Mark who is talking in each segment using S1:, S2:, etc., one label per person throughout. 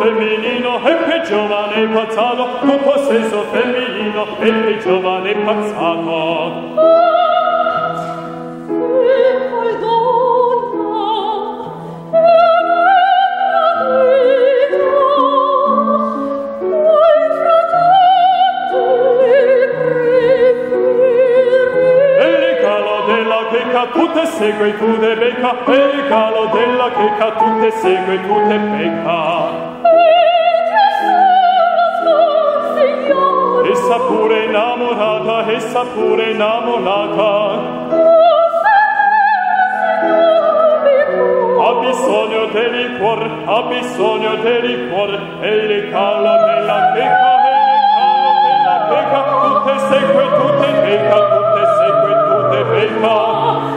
S1: femminino e che giovane pazzato, un possesso femminino e che giovane pazzato. Tu te segue, tu te becca, e il calo della checa, tu te segue, tu te becca. Essa pure innamorata, essa pure innamorata. Ha bisogno del liquor, ha bisogno del liquor, e il calo della checa, e il calo della checa, tu te segue, tu te becca, tu te segue, tu te becca.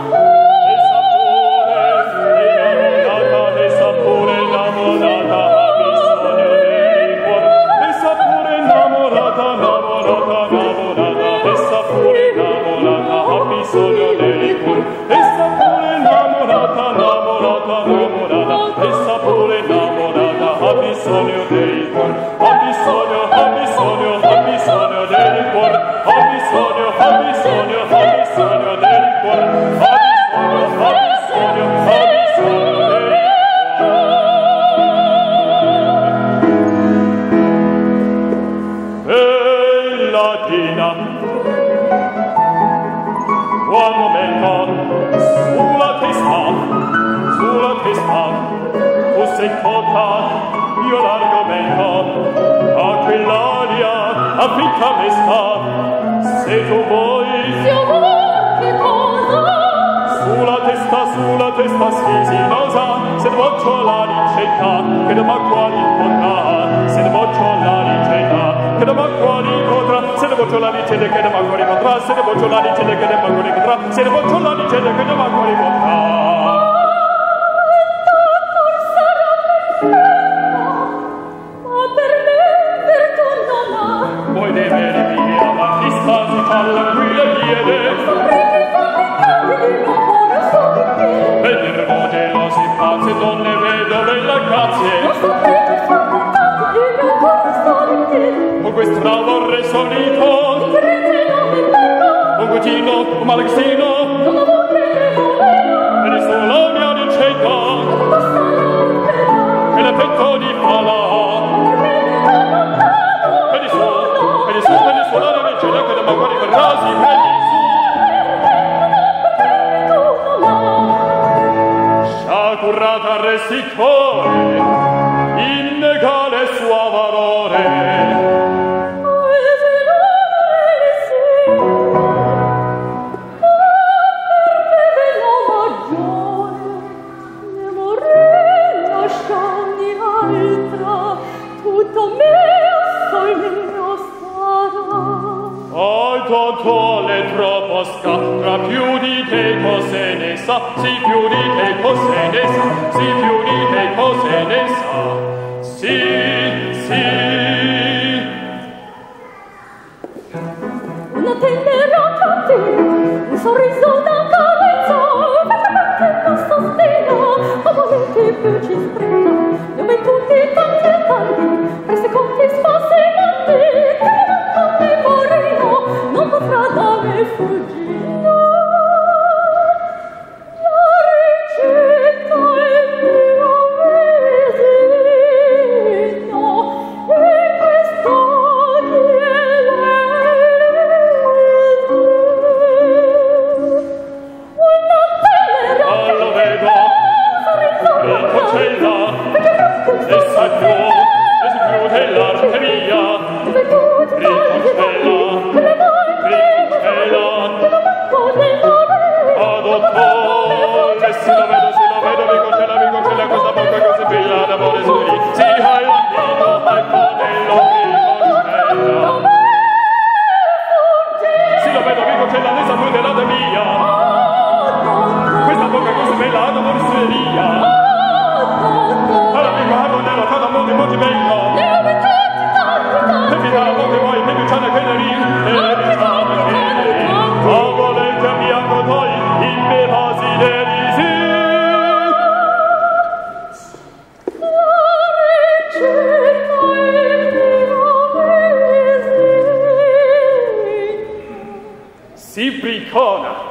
S1: Se tu vuoi, che cosa? Sulla testa schizzinosa, se ne voglio la ricetta, che da quali potrà, se ne voglio la ricetta, che da quali potrà, se ne voglio la ricetta, che da quali potrà, se ne voglio la ricetta, che da quali potrà, se ne voglio la ricetta, che da quali potrà. Alla guida chiede venire modello si pazze donne vedove la grazie con questo vorrei solito un cugino, un malaxino e nessuno mia ricetta e l'effetto di pala e di su la ricetta che da magari rasi prendi su sciacurrata restitore innegale suo valore tra più di te cose ne sa, sì più di te cose ne sa, sì più di te cose ne sa, sì, sì.
S2: Una tenera te, un sorriso da carezza, perché non sostegno, a momenti più ci sprega, ne ho tutti tanti, resti conti sfascinanti, che non ti morino, non potrà da me fuggire.
S1: Ciao. l'icona